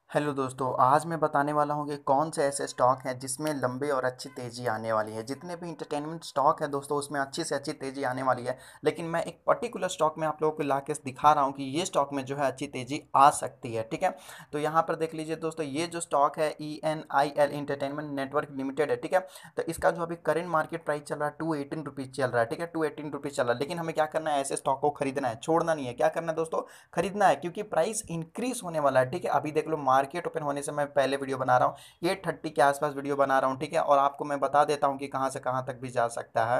Hello दोस्तों, आज मैं बताने वाला हूँ कि कौन से ऐसे स्टॉक हैं जिसमें लंबी और अच्छी तेज़ी आने वाली है। जितने भी इंटरटेनमेंट स्टॉक है दोस्तों, उसमें अच्छी से अच्छी तेज़ी आने वाली है। लेकिन मैं एक पर्टिकुलर स्टॉक में आप लोगों को ला के दिखा रहा हूँ कि ये स्टॉक में जो है अच्छी तेज़ी आ सकती है। ठीक है, तो यहाँ पर देख लीजिए दोस्तों, ये जो स्टॉक है ENIL इंटरटेनमेंट नेटवर्क लिमिटेड है। ठीक है, तो इसका जो अभी करंट मार्केट प्राइस चल रहा है 218 रुपीज़ चल रहा है। ठीक है, 218 रुपीज़ चल रहा है। लेकिन हमें क्या करना है, ऐसे स्टॉक को खरीदना है, छोड़ना नहीं है। क्या करना है दोस्तों, खरीदना है, क्योंकि प्राइस इंक्रीज होने वाला है। ठीक है, अभी देख लो, मार्केट ओपन होने से मैं पहले वीडियो बना रहा हूँ, 8:30 के आसपास वीडियो बना रहा हूँ। ठीक है, और आपको मैं बता देता हूँ कि कहाँ से कहाँ तक भी जा सकता है।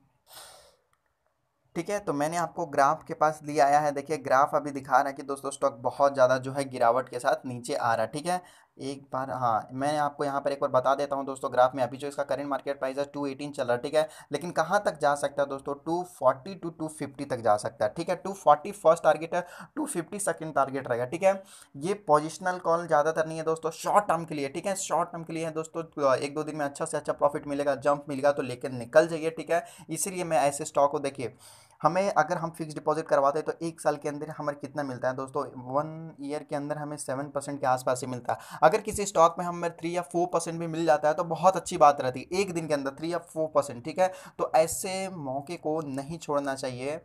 ठीक है, तो मैंने आपको ग्राफ के पास लिया आया है। देखिए, ग्राफ अभी दिखा रहा है कि दोस्तों स्टॉक बहुत ज़्यादा जो है गिरावट के साथ नीचे आ रहा है। ठीक है, एक बार, हाँ, मैं आपको यहाँ पर एक बार बता देता हूँ दोस्तों। ग्राफ में अभी जो इसका करंट मार्केट प्राइस है 218 चल रहा है। ठीक है, लेकिन कहाँ तक जा सकता है दोस्तों, 240 टू 250 तक जा सकता है। ठीक है, 240 फर्स्ट टारगेट है, 250 सेकंड टारगेट रहेगा। ठीक है, ये पोजिशनल कॉल ज़्यादातर नहीं है दोस्तों, शॉर्ट टर्म के लिए। ठीक है, शॉर्ट टर्म के लिए है दोस्तों। एक दो दिन में अच्छा से अच्छा प्रॉफिट मिलेगा, जंप मिलेगा तो लेकर निकल जाइए। ठीक है, इसीलिए मैं ऐसे स्टॉक को, देखिए, हमें अगर हम फिक्स डिपॉजिट करवाते हैं तो एक साल के अंदर हमें कितना मिलता है दोस्तों, 1 ईयर के अंदर हमें 7% के आसपास ही मिलता है। अगर किसी स्टॉक में हमें 3 या 4% भी मिल जाता है तो बहुत अच्छी बात रहती है, एक दिन के अंदर 3 या 4%। ठीक है, तो ऐसे मौके को नहीं छोड़ना चाहिए।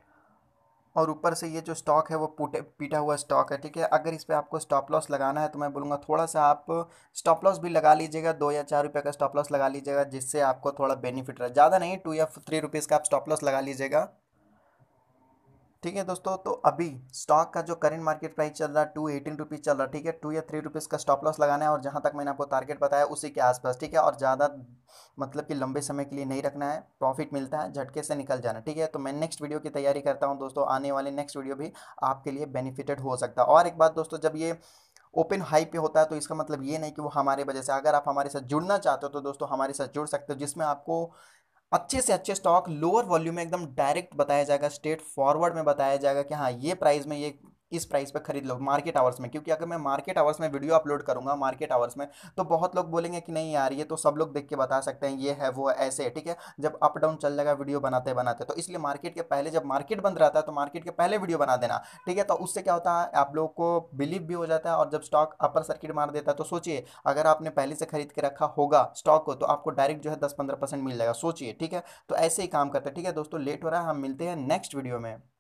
और ऊपर से ये जो स्टॉक है वो पुटे पीटा हुआ स्टॉक है। ठीक है, अगर इस पे आपको स्टॉप लॉस लगाना है तो मैं बोलूँगा थोड़ा सा आप स्टॉप लॉस भी लगा लीजिएगा, 2 या 4 रुपये का स्टॉप लॉस लगा लीजिएगा, जिससे आपको थोड़ा बेनिफिट रहे। ज़्यादा नहीं, 2 या 3 रुपीज़ का आप स्टॉप लॉस लगा लीजिएगा। ठीक है दोस्तों, तो अभी स्टॉक का जो करंट मार्केट प्राइस चल रहा है 218 रुपीज़ चल रहा है। ठीक है, 2 या 3 रुपीज़ का स्टॉप लॉस लगाना है, और जहां तक मैंने आपको टारगेट बताया उसी के आसपास। ठीक है, और ज़्यादा मतलब कि लंबे समय के लिए नहीं रखना है, प्रॉफिट मिलता है झटके से निकल जाना। ठीक है, तो मैं नेक्स्ट वीडियो की तैयारी करता हूं दोस्तों, आने वाले नेक्स्ट वीडियो भी आपके लिए बेनिफिटेड हो सकता है। और एक बात दोस्तों, जब ये ओपन हाई पे होता है तो इसका मतलब ये नहीं कि वो हमारे वजह से, अगर आप हमारे साथ जुड़ना चाहते हो तो दोस्तों हमारे साथ जुड़ सकते हो, जिसमें आपको अच्छे से अच्छे स्टॉक लोअर वॉल्यूम में एकदम डायरेक्ट बताया जाएगा, स्ट्रेट फॉरवर्ड में बताया जाएगा कि हाँ, ये प्राइस में, ये इस प्राइस पे खरीद लो मार्केट आवर्स में। क्योंकि अगर मैं मार्केट आवर्स में वीडियो अपलोड करूंगा मार्केट आवर्स में, तो बहुत लोग बोलेंगे कि नहीं यार, ये तो सब लोग देख के बता सकते हैं, ये है वो है, ऐसे है। ठीक है, जब अप डाउन चल जाएगा वीडियो बनाते बनाते, तो इसलिए मार्केट के पहले, जब मार्केट बंद रहता है तो मार्केट के पहले वीडियो बना देना। ठीक है, तो उससे क्या होता है, आप लोग को बिलीव भी हो जाता है, और जब स्टॉक अपर सर्किट मार देता है तो सोचिए, अगर आपने पहले से खरीद के रखा होगा स्टॉक को, तो आपको डायरेक्ट जो है 10-15% मिल जाएगा। सोचिए, ठीक है, तो ऐसे ही काम करते हैं। ठीक है दोस्तों, लेट हो रहा है, हम मिलते हैं नेक्स्ट वीडियो में।